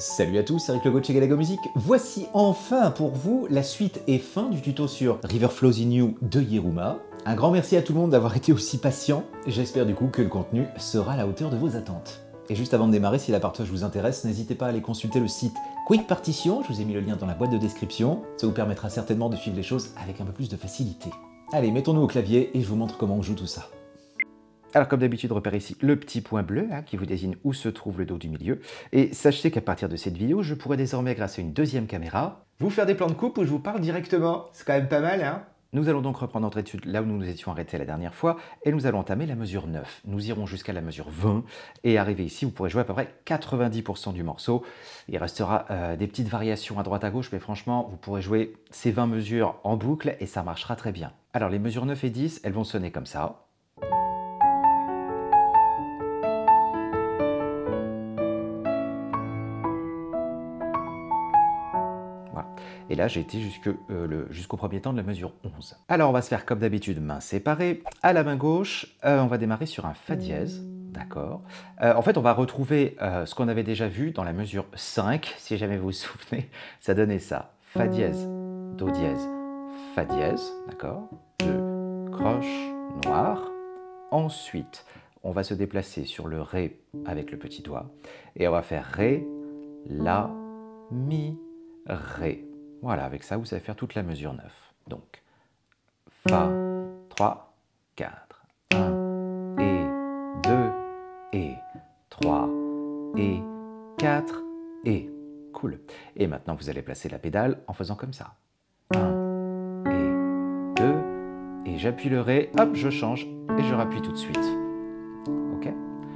Salut à tous, c'est Eric Legault de chez Galago Music. Voici enfin pour vous la suite et fin du tuto sur River Flows in You de Yeruma. Un grand merci à tout le monde d'avoir été aussi patient. J'espère du coup que le contenu sera à la hauteur de vos attentes. Et juste avant de démarrer, si la partage vous intéresse, n'hésitez pas à aller consulter le site Quick Partition, je vous ai mis le lien dans la boîte de description. Ça vous permettra certainement de suivre les choses avec un peu plus de facilité. Allez, mettons-nous au clavier et je vous montre comment on joue tout ça. Alors comme d'habitude, repérez ici le petit point bleu qui vous désigne où se trouve le dos du milieu. Et sachez qu'à partir de cette vidéo, je pourrai désormais, grâce à une deuxième caméra, vous faire des plans de coupe où je vous parle directement. C'est quand même pas mal, hein? Nous allons donc reprendre notre étude là où nous nous étions arrêtés la dernière fois et nous allons entamer la mesure 9. Nous irons jusqu'à la mesure 20 et arrivé ici, vous pourrez jouer à peu près 90% du morceau. Il restera des petites variations à droite à gauche, mais franchement, vous pourrez jouer ces 20 mesures en boucle et ça marchera très bien. Alors les mesures 9 et 10, elles vont sonner comme ça. Voilà. Et là, j'ai été jusqu'au premier temps de la mesure 11. Alors, on va se faire comme d'habitude, main séparée. À la main gauche, on va démarrer sur un Fa dièse. D'accord. En fait, on va retrouver ce qu'on avait déjà vu dans la mesure 5. Si jamais vous vous souvenez, ça donnait ça. Fa dièse, Do dièse, Fa dièse. D'accord. 2 croches noires. Ensuite, on va se déplacer sur le Ré avec le petit doigt. Et on va faire Ré, La, Mi, Ré. Voilà, avec ça, vous savez faire toute la mesure 9. Donc, Fa, 3, 4, 1, et 2, et 3, et 4, et. Cool. Et maintenant, vous allez placer la pédale en faisant comme ça. 1, et 2, et j'appuie le Ré, hop, je change, et je rappuie tout de suite. Ok?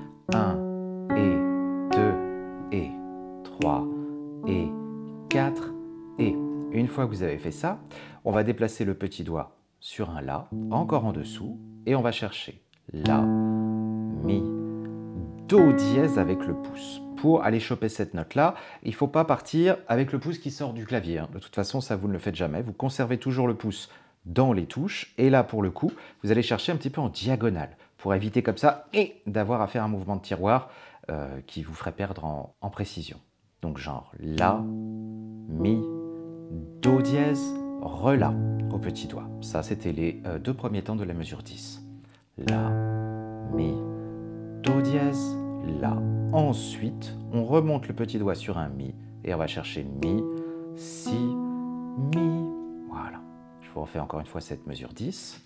1, et 2, et 3, et 4, et. Une fois que vous avez fait ça, on va déplacer le petit doigt sur un La, encore en dessous, et on va chercher La, Mi, Do dièse avec le pouce. Pour aller choper cette note-là, il ne faut pas partir avec le pouce qui sort du clavier. De toute façon, ça, vous ne le faites jamais. Vous conservez toujours le pouce dans les touches, et là, pour le coup, vous allez chercher un petit peu en diagonale, pour éviter comme ça, et d'avoir à faire un mouvement de tiroir qui vous ferait perdre en précision. Donc genre La, Mi, Do dièse, Re-La au petit doigt. Ça, c'était les deux premiers temps de la mesure 10. La, Mi, Do dièse, La. Ensuite, on remonte le petit doigt sur un Mi et on va chercher Mi, Si, Mi. Voilà. Je vous refais encore une fois cette mesure 10.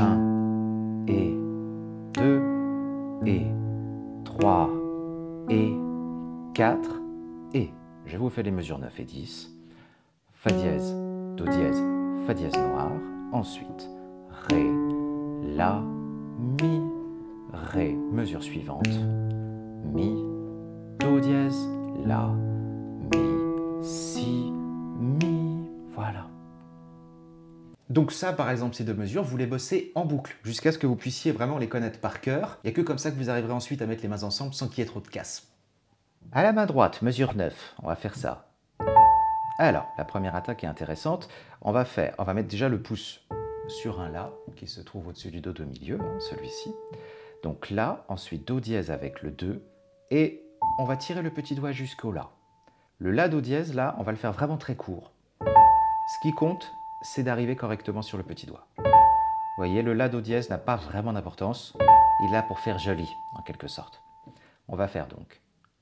1, et 2, et 3, et 4, et. Je vous fais les mesures 9 et 10. Fa dièse, Do dièse, Fa dièse noir. Ensuite, Ré, La, Mi, Ré. Mesure suivante. Mi, Do dièse, La, Mi, Si, Mi. Voilà. Donc ça, par exemple, ces deux mesures, vous les bossez en boucle, jusqu'à ce que vous puissiez vraiment les connaître par cœur. Il n'y a que comme ça que vous arriverez ensuite à mettre les mains ensemble sans qu'il y ait trop de casse. À la main droite, mesure 9, on va faire ça. Alors, la première attaque est intéressante. On va mettre déjà le pouce sur un La, qui se trouve au-dessus du Do de milieu, celui-ci. Donc là, ensuite Do dièse avec le 2, et on va tirer le petit doigt jusqu'au La. Le La Do dièse, là, on va le faire vraiment très court. Ce qui compte, c'est d'arriver correctement sur le petit doigt. Vous voyez, le La Do dièse n'a pas vraiment d'importance. Il est là pour faire joli, en quelque sorte. On va faire donc,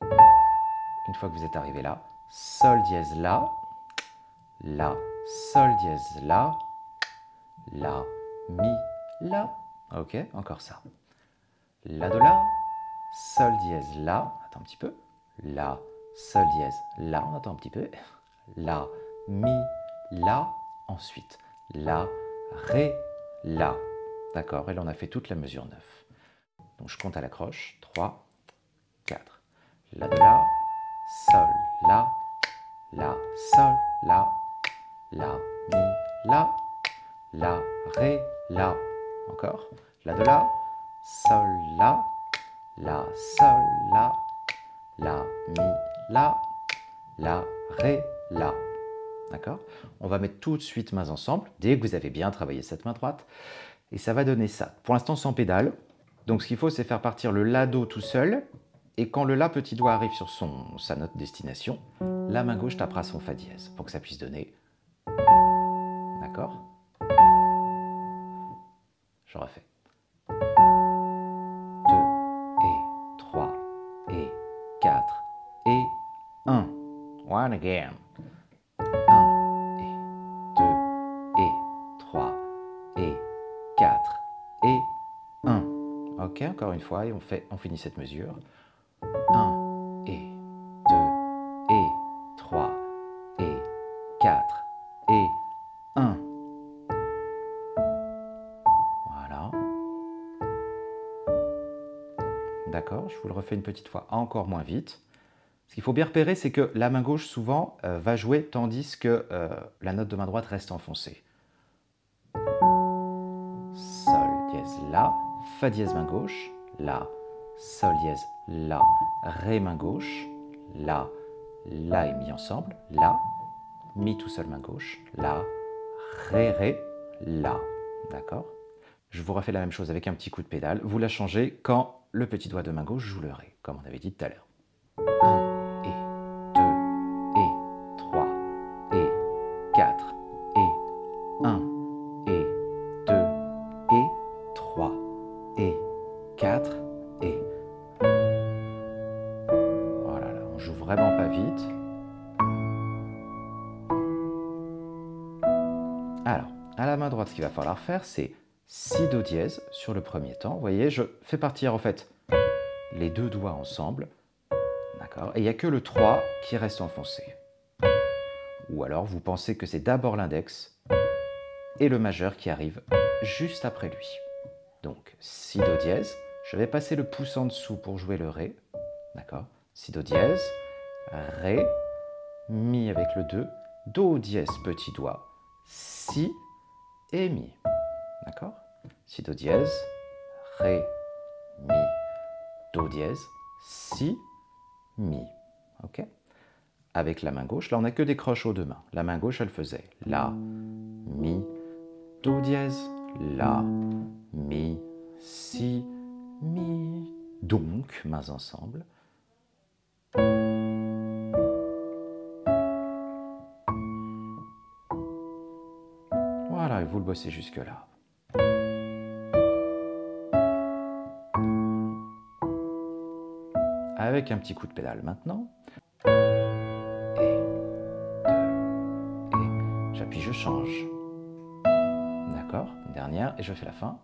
une fois que vous êtes arrivé là, Sol dièse La, La, Sol dièse La, La, Mi, La. Ok, encore ça. La do La, Sol dièse La, attends un petit peu. La, Sol dièse La, on attend un petit peu. La, Mi, La, ensuite La, Ré, La. D'accord, et là on a fait toute la mesure 9. Donc je compte à la croche. 3, 4. La do La, Sol, La, La, Sol, La, La, Mi, La, La, Ré, La. Encore. La do La, Sol, La, La, Sol, La, La, Mi, La, La, Ré, La. D'accord? On va mettre tout de suite mains ensemble, dès que vous avez bien travaillé cette main droite, et ça va donner ça. Pour l'instant sans pédale, donc ce qu'il faut c'est faire partir le La Do tout seul, Et quand le La petit doigt arrive sur sa note destination, la main gauche tapera son Fa dièse pour que ça puisse donner. D'accord? Je refais. 2 et 3 et 4 et 1. One again. 1 et 2 et 3 et 4 et 1. Ok, encore une fois, et on finit cette mesure. 1 et 2 et 3 et 4 et 1. Voilà. D'accord, je vous le refais une petite fois encore moins vite. Ce qu'il faut bien repérer, c'est que la main gauche, souvent, va jouer tandis que la note de main droite reste enfoncée. Sol dièse La, Fa dièse main gauche, La, Sol dièse La, Ré main gauche, La, La et Mi ensemble, La, Mi tout seul main gauche, La, Ré, La. D'accord? Je vous refais la même chose avec un petit coup de pédale. Vous la changez quand le petit doigt de main gauche joue le Ré, comme on avait dit tout à l'heure. 1 et 2 et 3 et 4 et 1 et 2 et 3 et 4 et... Voilà, là, on joue vraiment pas vite. Alors, à la main droite, ce qu'il va falloir faire, c'est Si Do dièse sur le premier temps. Vous voyez, je fais partir en fait les deux doigts ensemble. D'accord? Et il n'y a que le 3 qui reste enfoncé. Ou alors vous pensez que c'est d'abord l'index et le majeur qui arrive juste après lui. Donc, Si Do dièse, je vais passer le pouce en dessous pour jouer le Ré. D'accord? Si Do dièse, Ré, Mi avec le 2, Do dièse petit doigt, Si et Mi. D'accord? Si Do dièse, Ré, Mi, Do dièse, Si, Mi. Ok? Avec la main gauche, là on n'a que des croches aux deux mains. La main gauche, elle faisait La, Mi, Do dièse, La, Mi, Si, Mi. Donc, mains ensemble. Voilà, et vous le bossez jusque-là. Avec un petit coup de pédale maintenant. Et 2, et j'appuie, je change. D'accord, une dernière, et je fais la fin.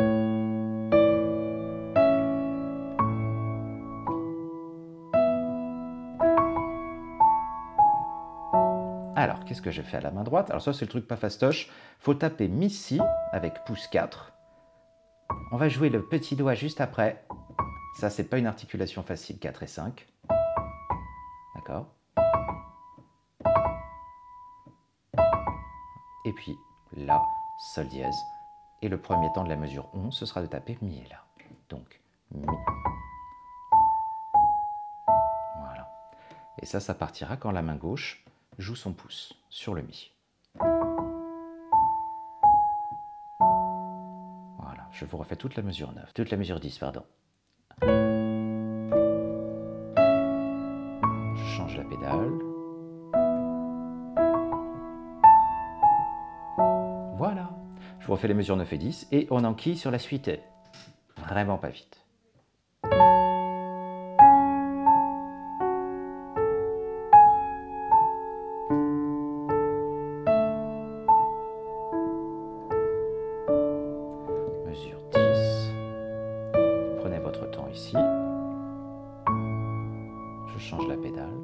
Alors, qu'est-ce que j'ai fait à la main droite? Alors ça, c'est le truc pas fastoche. Il faut taper Mi-Si avec pouce 4. On va jouer le petit doigt juste après. Ça, c'est pas une articulation facile, 4 et 5. D'accord? Et puis, La, Sol dièse. Et le premier temps de la mesure 11, ce sera de taper Mi et La. Donc, Mi. Voilà. Et ça partira quand la main gauche joue son pouce sur le Mi. Voilà, je vous refais toute la mesure 9, toute la mesure 10, pardon. Je change la pédale. Voilà. Je vous refais les mesures 9 et 10 et on enquille sur la suite. Vraiment pas vite. Mesure 10. Vous prenez votre temps ici. Je change la pédale.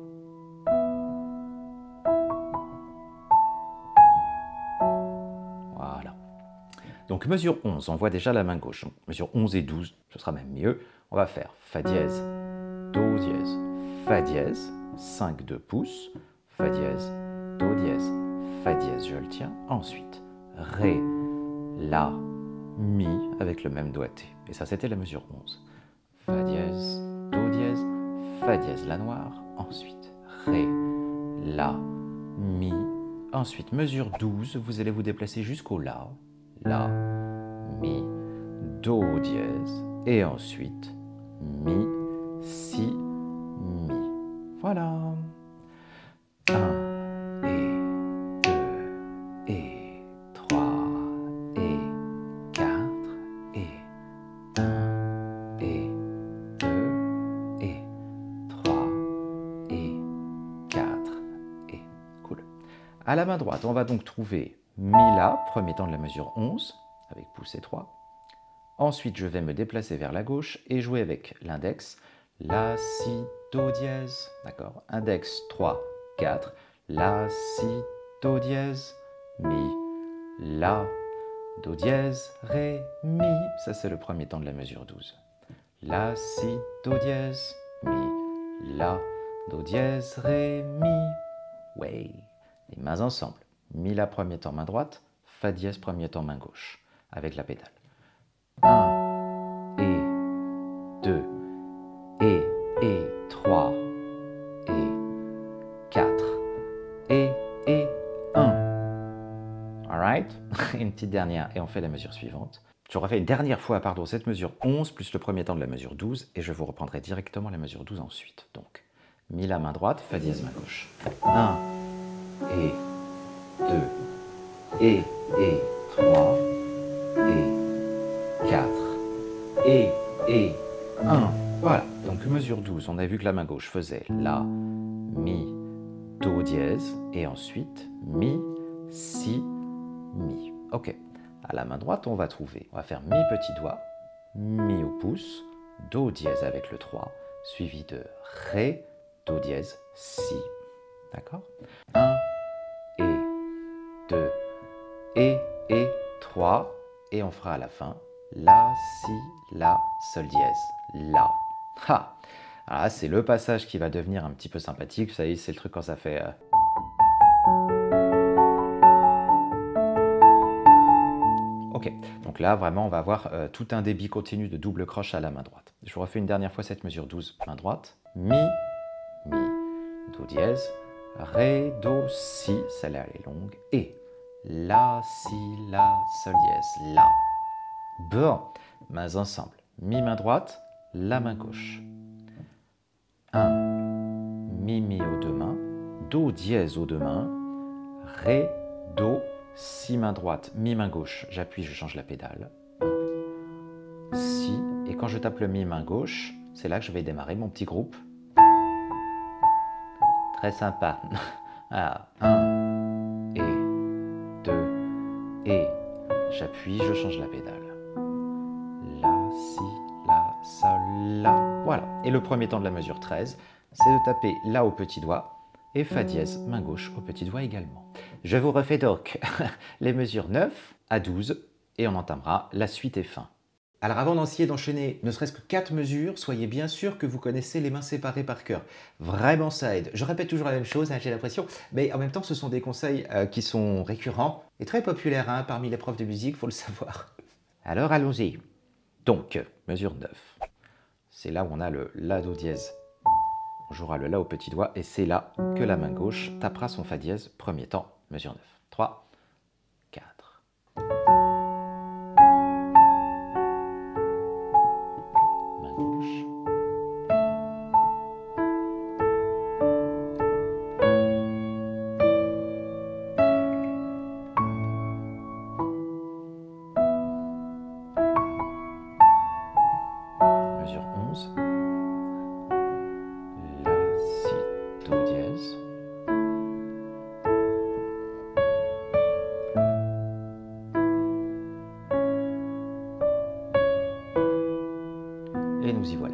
Voilà. Donc mesure 11, on voit déjà la main gauche. Donc, mesure 11 et 12, ce sera même mieux. On va faire Fa dièse, Do dièse, Fa dièse, 5, 2 pouces, Fa dièse, Do dièse, Fa dièse, je le tiens. Ensuite, Ré, La, Mi avec le même doigté. Et ça, c'était la mesure 11. Fa dièse, Do dièse, Fa dièse, la noire. Ensuite, Ré, La, Mi. Ensuite, mesure 12, vous allez vous déplacer jusqu'au La. La, Mi, Do dièse. Et ensuite, Mi, Si, Voilà. Un et deux et trois et quatre et un et deux et trois et quatre et cool. À la main droite, on va donc trouver Mi La, premier temps de la mesure 11, avec pouce et 3. Ensuite, je vais me déplacer vers la gauche et jouer avec l'index, La, Si, Do dièse, d'accord? Index 3, 4, La, Si, Do dièse, Mi, La, Do dièse, Ré, Mi. Ça, c'est le premier temps de la mesure 12. La, Si, Do dièse, Mi, La, Do dièse, Ré, Mi. Ouais, les mains ensemble. Mi, La, premier temps, main droite, Fa dièse, premier temps, main gauche, avec la pédale. 1 et 2 et 3 et 4 et 1. Alright? Une petite dernière et on fait la mesure suivante. Je refais une dernière fois, pardon, cette mesure 11 plus le premier temps de la mesure 12 et je vous reprendrai directement la mesure 12 ensuite. Donc, Mi, La, main droite, Fa dièse, main gauche. 1 et 2 et 3 et 4 et 1. Voilà, donc mesure 12, on a vu que la main gauche faisait La, Mi, Do dièse, et ensuite Mi, Si, Mi. Ok, à la main droite, on va trouver, on va faire Mi petit doigt, Mi au pouce, Do dièse avec le 3, suivi de Ré, Do dièse, Si. D'accord? 1 et 2 et 3, et on fera à la fin La, Si, La, Sol dièse, La. Ha! Alors là, c'est le passage qui va devenir un petit peu sympathique. Vous savez, c'est le truc quand ça fait... Ok, donc là, vraiment, on va avoir tout un débit continu de double croche à la main droite. Je vous refais une dernière fois cette mesure 12, main droite. Mi, Mi, Do dièse, Ré, Do, Si, celle-là, elle est longue, et La, Si, La, Sol dièse, La. Bon, mains ensemble. Mi, main droite, La, main gauche. 1, Mi, Mi aux deux mains, Do dièse aux deux mains, Ré, Do, Si, main droite, Mi, main gauche, j'appuie, je change la pédale. Si, et quand je tape le Mi, main gauche, c'est là que je vais démarrer mon petit groupe. Très sympa. Alors, 1 et 2 et j'appuie, je change la pédale. La, Si, La, Sol, La. Voilà. Et le premier temps de la mesure 13, c'est de taper La au petit doigt et Fa dièse, main gauche, au petit doigt également. Je vous refais donc les mesures 9 à 12 et on entamera la suite et fin. Alors avant d'enchaîner ne serait-ce que 4 mesures, soyez bien sûr que vous connaissez les mains séparées par cœur. Vraiment ça aide. Je répète toujours la même chose, hein, j'ai l'impression, mais en même temps ce sont des conseils qui sont récurrents et très populaires hein, parmi les profs de musique, il faut le savoir. Alors allons-y. Donc, mesure 9. C'est là où on a le La, Do dièse. On jouera le La au petit doigt et c'est là que la main gauche tapera son Fa dièse, premier temps, mesure 9. 3, 4. Main gauche. Mesure 11. La, Si, Do dièse. Et nous y voilà.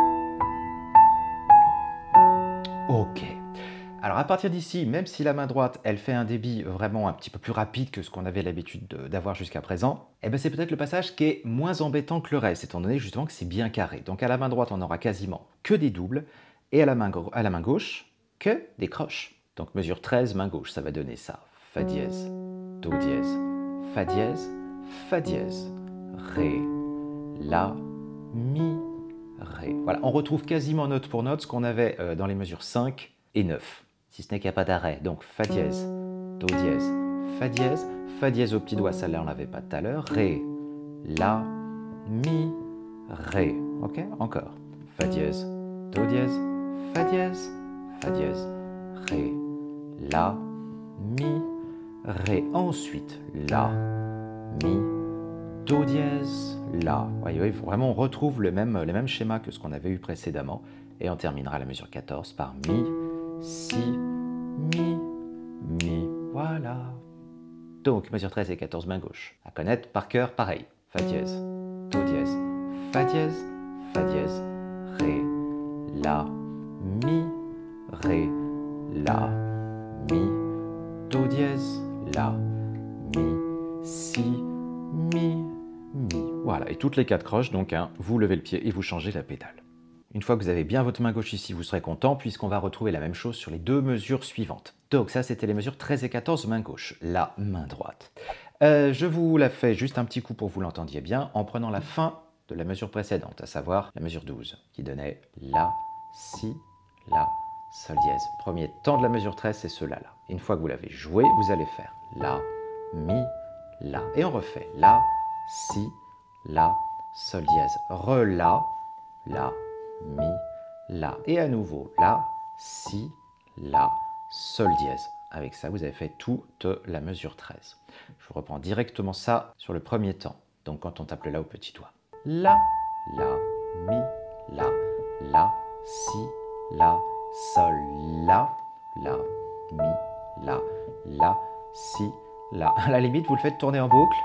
Ok. Alors à partir d'ici, même si la main droite, elle fait un débit vraiment un petit peu plus rapide que ce qu'on avait l'habitude d'avoir jusqu'à présent, eh ben c'est peut-être le passage qui est moins embêtant que le reste, étant donné justement que c'est bien carré. Donc à la main droite, on aura quasiment que des doubles, et à la main gauche, que des croches. Donc mesure 13, main gauche, ça va donner ça. Fa dièse, Do dièse, Fa dièse, Fa dièse, Ré, La, Mi, Ré. Voilà, on retrouve quasiment note pour note ce qu'on avait dans les mesures 5 et 9, si ce n'est qu'il n'y a pas d'arrêt. Donc Fa dièse, Do dièse, Fa dièse au petit doigt, celle-là on l'avait pas tout à l'heure, Ré, La, Mi, Ré. Ok, encore. Fa dièse, Do dièse, Fa dièse, Ré, La, Mi, Ré. Ensuite, La, Mi, Do dièse, La. Voyez, vraiment, on retrouve les mêmes schémas que ce qu'on avait eu précédemment. Et on terminera la mesure 14 par Mi, Si, Mi, Mi. Voilà. Donc, mesure 13 et 14, main gauche. À connaître par cœur, pareil. Fa dièse, Do dièse, Fa dièse, Fa dièse, Ré, La, Mi, Ré, La, Mi, Do dièse, La, Mi, Si, Mi, Mi. Voilà, et toutes les 4 croches, donc vous levez le pied et vous changez la pédale. Une fois que vous avez bien votre main gauche ici, vous serez content puisqu'on va retrouver la même chose sur les 2 mesures suivantes. Donc ça, c'était les mesures 13 et 14, main gauche, la main droite. Je vous la fais juste un petit coup pour que vous l'entendiez bien en prenant la fin de la mesure précédente, à savoir la mesure 12, qui donnait La, Si, La, Sol dièse. Premier temps de la mesure 13, c'est cela là. Une fois que vous l'avez joué, vous allez faire La, Mi, La. Et on refait La, Si, La, Sol dièse. Re-La, La, Mi, La. Et à nouveau, La, Si, La, Sol dièse. Avec ça, vous avez fait toute la mesure 13. Je vous reprends directement ça sur le premier temps. Donc quand on tape le La au petit doigt. La, Mi, La, Si, La, Sol, La, Mi, La, Si, La. À la limite, vous le faites tourner en boucle.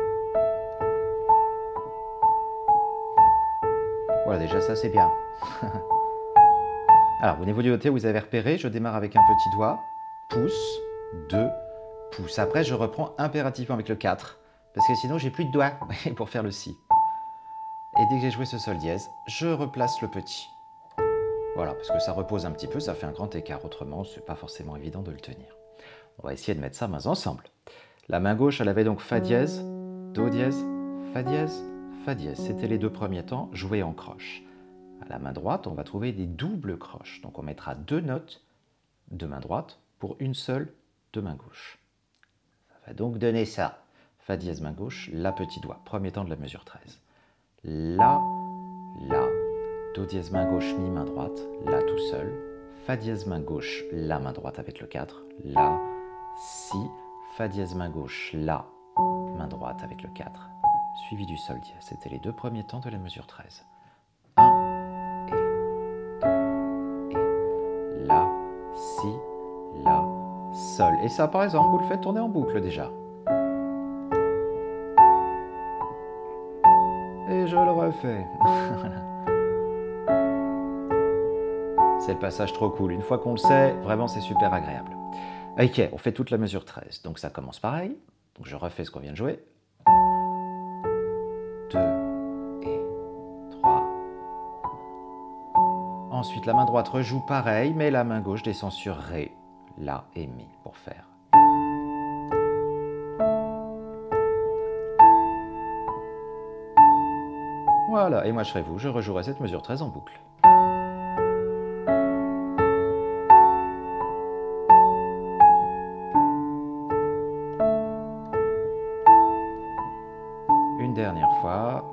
Voilà, déjà ça c'est bien. Alors, au niveau du doté, vous avez repéré, je démarre avec un petit doigt, pouce, 2, pouce. Après, je reprends impérativement avec le 4, parce que sinon, j'ai plus de doigts pour faire le Si. Et dès que j'ai joué ce Sol dièse, je replace le petit. Voilà, parce que ça repose un petit peu, ça fait un grand écart. Autrement, ce n'est pas forcément évident de le tenir. On va essayer de mettre ça mains ensemble. La main gauche, elle avait donc Fa dièse, Do dièse, Fa dièse, Fa dièse. C'était les 2 premiers temps joués en croche. À la main droite, on va trouver des doubles croches. Donc on mettra 2 notes de main droite pour une seule de main gauche. Ça va donc donner ça. Fa dièse main gauche, La petit doigt, premier temps de la mesure 13. La, Do dièse main gauche, Mi main droite, La tout seul. Fa dièse main gauche, La main droite avec le 4. La, Si, Fa dièse main gauche, La main droite avec le 4. Suivi du Sol dièse. C'était les 2 premiers temps de la mesure 13. 1 et 2 et La, Si, La, Sol. Et ça, par exemple, vous le faites tourner en boucle déjà. Et je le refais. C'est le passage trop cool. Une fois qu'on le sait, vraiment, c'est super agréable. Ok, on fait toute la mesure 13. Donc ça commence pareil. Donc je refais ce qu'on vient de jouer. 2 et 3. Ensuite, la main droite rejoue pareil, mais la main gauche descend sur Ré, La et Mi pour faire. Voilà, et moi je serai vous, je rejouerai cette mesure 13 en boucle. Une dernière fois.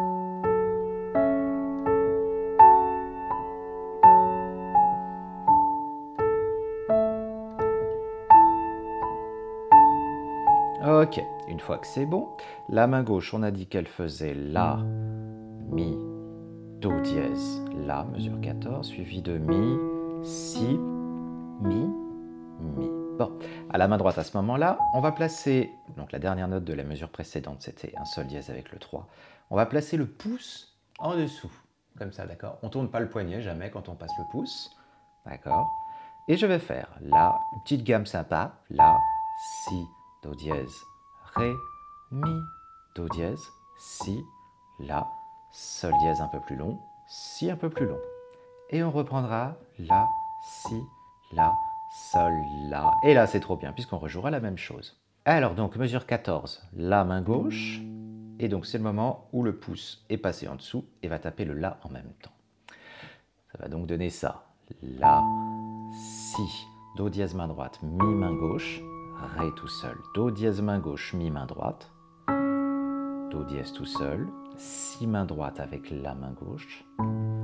Ok, une fois que c'est bon, la main gauche, on a dit qu'elle faisait La, Mi, Do dièse, La, mesure 14, suivi de Mi, Si, Mi, Mi. Bon, à la main droite à ce moment-là, on va placer, donc la dernière note de la mesure précédente, c'était un Sol dièse avec le 3. On va placer le pouce en dessous, comme ça, d'accord? On ne tourne pas le poignet jamais quand on passe le pouce, d'accord? Et je vais faire La, une petite gamme sympa, La, Si, Do dièse, Ré, Mi, Do dièse, Si, La, Sol dièse un peu plus long, Si un peu plus long. Et on reprendra La, Si, La, Sol, La. Et là, c'est trop bien, puisqu'on rejouera la même chose. Alors, donc, mesure 14, La main gauche. Et donc, c'est le moment où le pouce est passé en dessous et va taper le La en même temps. Ça va donc donner ça. La, Si, Do dièse main droite, Mi main gauche, Ré tout seul. Do dièse main gauche, Mi main droite, Do dièse tout seul, Si main droite avec La main gauche,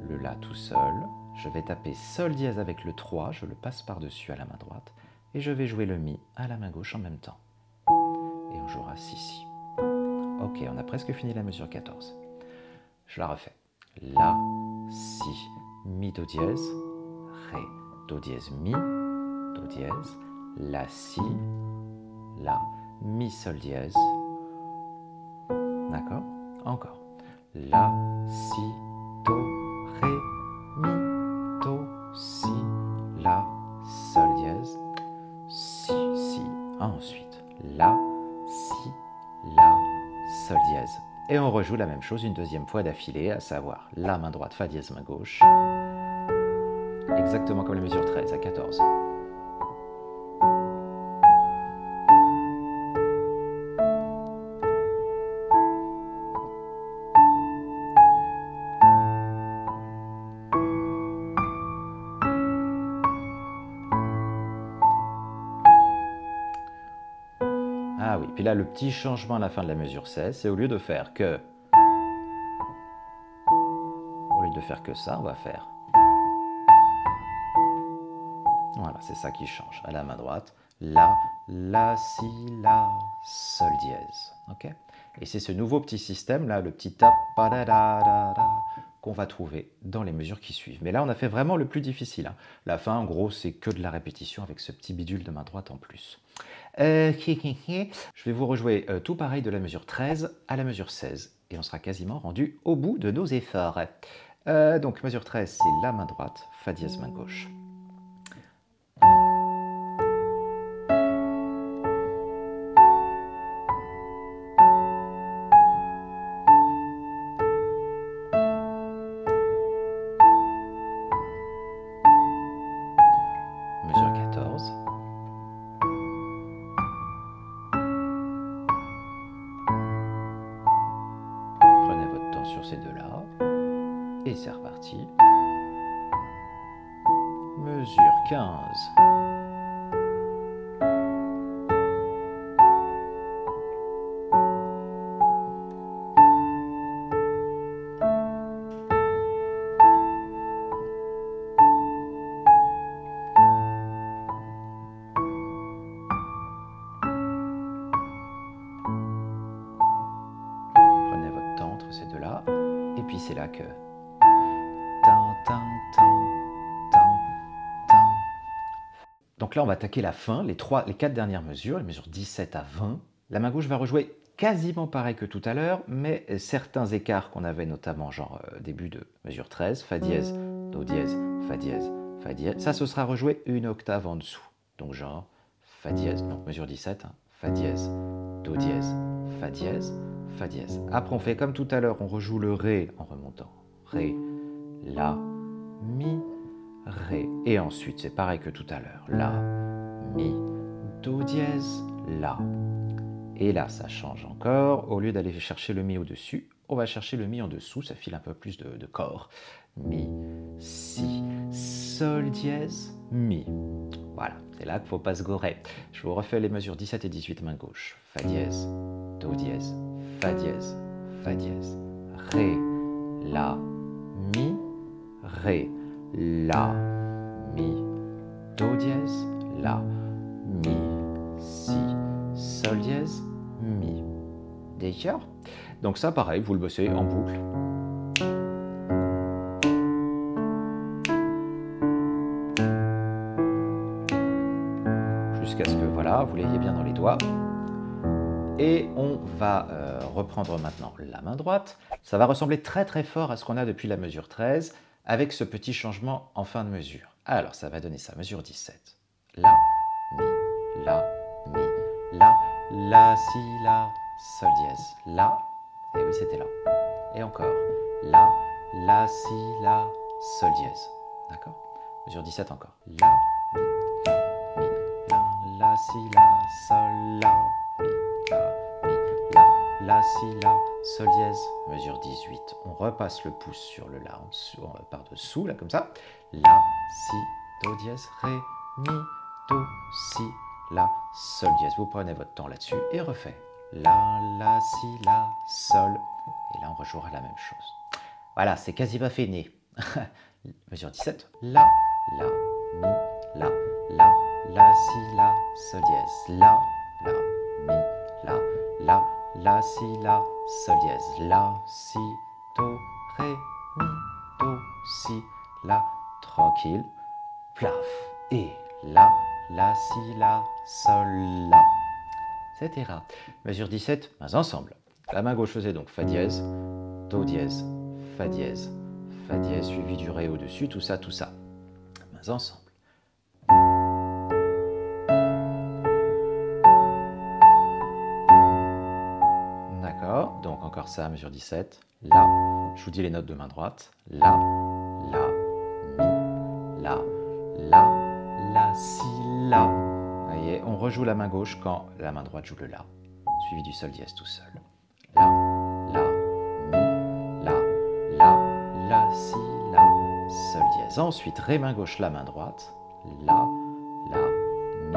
le La tout seul. Je vais taper Sol dièse avec le 3, je le passe par-dessus à la main droite. Et je vais jouer le Mi à la main gauche en même temps. Et on jouera Si. Ok, on a presque fini la mesure 14. Je la refais. La, Si, Mi, Do dièse, Ré, Do dièse, Mi, Do dièse, La, Si, La, Mi, Sol dièse. D'accord? Encore. La, Si, Do, Ré, Mi, Do, Si, La, Sol dièse, Si, Si. Ensuite, La, Si, La, Sol dièse. Et on rejoue la même chose une deuxième fois d'affilée, à savoir la main droite, Fa dièse, main gauche. Exactement comme la mesure 13 à 14. Ah oui, puis là, le petit changement à la fin de la mesure 16, c'est au lieu de faire que... Au lieu de faire que ça, on va faire... Voilà, c'est ça qui change. À la main droite, La, Si, La, Sol dièse. Ok? Et c'est ce nouveau petit système, là, le petit tap, qu'on va trouver dans les mesures qui suivent. Mais là, on a fait vraiment le plus difficile. Hein. La fin, en gros, c'est que de la répétition avec ce petit bidule de main droite en plus. Je vais vous rejouer tout pareil de la mesure 13 à la mesure 16. Et on sera quasiment rendu au bout de nos efforts. Donc, mesure 13, c'est la main droite, Fa dièse, main gauche. Mesure 14. Prenez votre temps sur ces deux-là. Et c'est reparti. Mesure 15. Prenez votre temps entre ces deux-là. Et puis c'est là que... Donc là, on va attaquer la fin, les 4 dernières mesures, les mesures 17 à 20. La main gauche va rejouer quasiment pareil que tout à l'heure, mais certains écarts qu'on avait notamment, genre début de mesure 13, Fa dièse, Do dièse, Fa dièse, Fa dièse, ça, ce sera rejoué une octave en dessous. Donc genre Fa dièse, donc mesure 17, hein, Fa dièse, Do dièse, Fa dièse, Fa dièse. Après, on fait comme tout à l'heure, on rejoue le Ré en remontant. Ré, La, Mi, Ré. Et ensuite, c'est pareil que tout à l'heure. La, Mi, Do dièse, La. Et là, ça change encore. Au lieu d'aller chercher le Mi au-dessus, on va chercher le Mi en dessous. Ça file un peu plus de corps. Mi, Si, Sol dièse, Mi. Voilà, c'est là qu'il ne faut pas se gaurer. Je vous refais les mesures 17 et 18, main gauche. Fa dièse, Do dièse, Fa dièse, Fa dièse. Ré, La, Mi, Ré. La, Mi, Do dièse, La, Mi, Si, Sol dièse, Mi. D'accord? Donc ça, pareil, vous le bossez en boucle. Jusqu'à ce que, voilà, vous l'ayez bien dans les doigts. Et on va reprendre maintenant la main droite. Ça va ressembler très très fort à ce qu'on a depuis la mesure 13, avec ce petit changement en fin de mesure. Alors, ça va donner ça, mesure 17. La, Mi, La, Mi, La, Si, La, Sol dièse, La, et oui, c'était là. Et encore, La, Si, La, Sol dièse. D'accord? Mesure 17 encore. La, Mi, La, Si, La, Sol, La, Mi, La, Si, La, Sol dièse, mesure 18. On repasse le pouce sur le La en dessous, par-dessous, là, comme ça. La, Si, Do dièse, Ré, Mi, Do, Si, La, Sol dièse. Vous prenez votre temps là-dessus et refait. La, Si, La, Sol. Et là, on rejouera la même chose. Voilà, c'est quasi pas fini. Mesure 17. La, mi, la, si, la, sol dièse. La, mi, la, si, la, sol dièse. La, si, do, ré, mi, do, si, la, tranquille, plaf. Et la, si, la, sol, la, etc. Mesure 17, mains ensemble. La main gauche faisait donc Fa dièse, Do dièse, Fa dièse, suivi du Ré au-dessus, tout ça, tout ça. Mains ensemble. D'accord, donc encore ça, mesure 17. La, je vous dis les notes de main droite. La, mi, la, si, la. Vous voyez, on rejoue la main gauche quand la main droite joue le La, suivi du Sol dièse tout seul. La, mi, la, si, la, Sol dièse. Ensuite, Ré main gauche, la main droite. La, mi,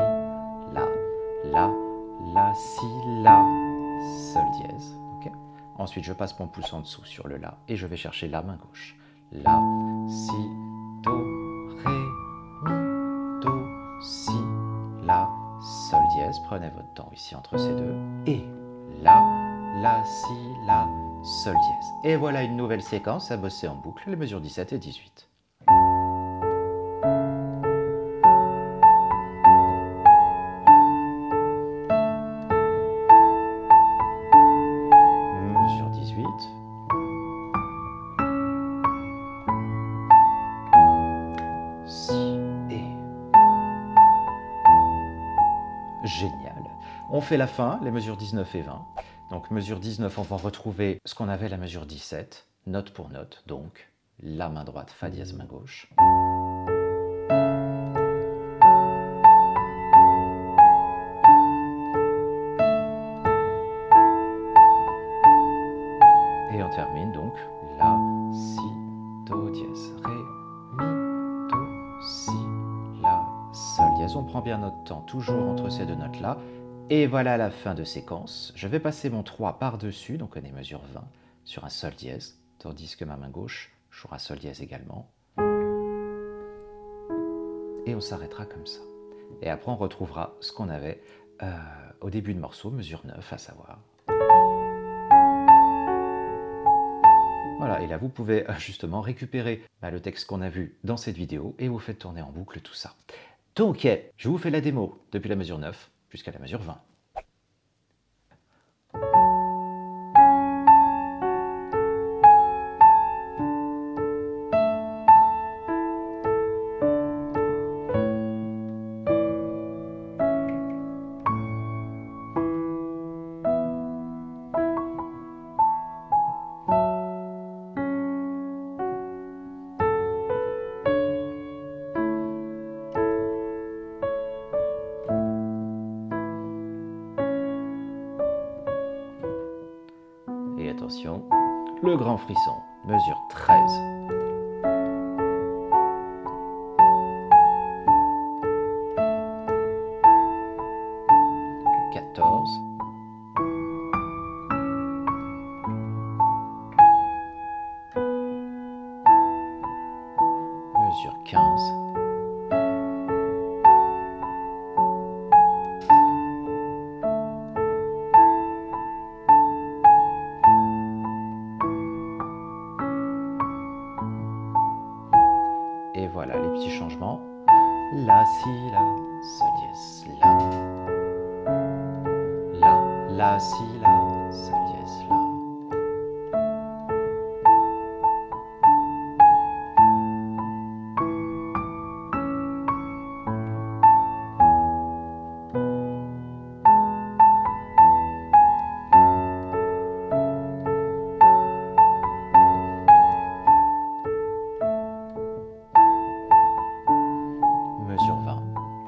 la, si, la, Sol dièse. Okay. Ensuite, je passe mon pouce en dessous sur le La et je vais chercher la main gauche. La, si, do, ré, mi, do, si, la, sol dièse. Prenez votre temps ici entre ces deux. Et la, si, la, sol dièse. Et voilà une nouvelle séquence à bosser en boucle, les mesures 17 et 18. Mesure 18. Si et. Génial. On fait la fin, les mesures 19 et 20. Donc mesure 19, on va retrouver ce qu'on avait à la mesure 17, note pour note, donc la main droite, Fa dièse, main gauche. Et on termine donc La, Si, Do dièse, Ré, Mi, Do, Si, La, Sol dièse. On prend bien notre temps, toujours entre ces deux notes-là. Et voilà la fin de séquence. Je vais passer mon 3 par-dessus, donc on est mesure 20, sur un Sol dièse, tandis que ma main gauche jouera Sol dièse également. Et on s'arrêtera comme ça. Et après, on retrouvera ce qu'on avait au début de morceau, mesure 9, à savoir. Voilà, et là, vous pouvez justement récupérer le texte qu'on a vu dans cette vidéo et vous faites tourner en boucle tout ça. Donc, je vous fais la démo depuis la mesure 9 jusqu'à la mesure 20. Et attention, le grand frisson, mesure 13. Mesure 15. Et voilà les petits changements. La, si, la, sol dièse, la, si, la, sol dièse, la. Mesure 20.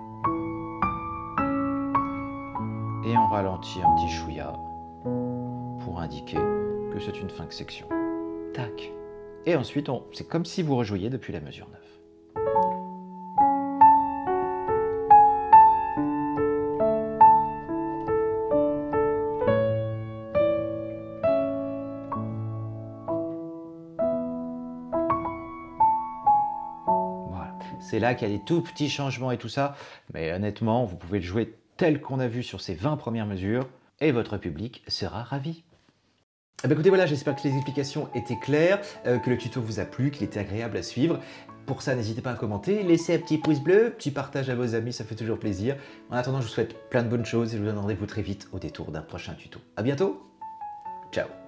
Et on ralentit un petit chouïa pour indiquer que c'est une fin de section. Tac. Et ensuite, c'est comme si vous rejouiez depuis la mesure 9. c'est là qu'il y a des tout petits changements et tout ça, mais honnêtement, vous pouvez le jouer tel qu'on a vu sur ces 20 premières mesures, et votre public sera ravi. Eh ben écoutez, voilà, j'espère que les explications étaient claires, que le tuto vous a plu, qu'il était agréable à suivre. Pour ça, n'hésitez pas à commenter, laissez un petit pouce bleu, petit partage à vos amis, ça fait toujours plaisir. En attendant, je vous souhaite plein de bonnes choses et je vous donne rendez-vous très vite au détour d'un prochain tuto. À bientôt, ciao.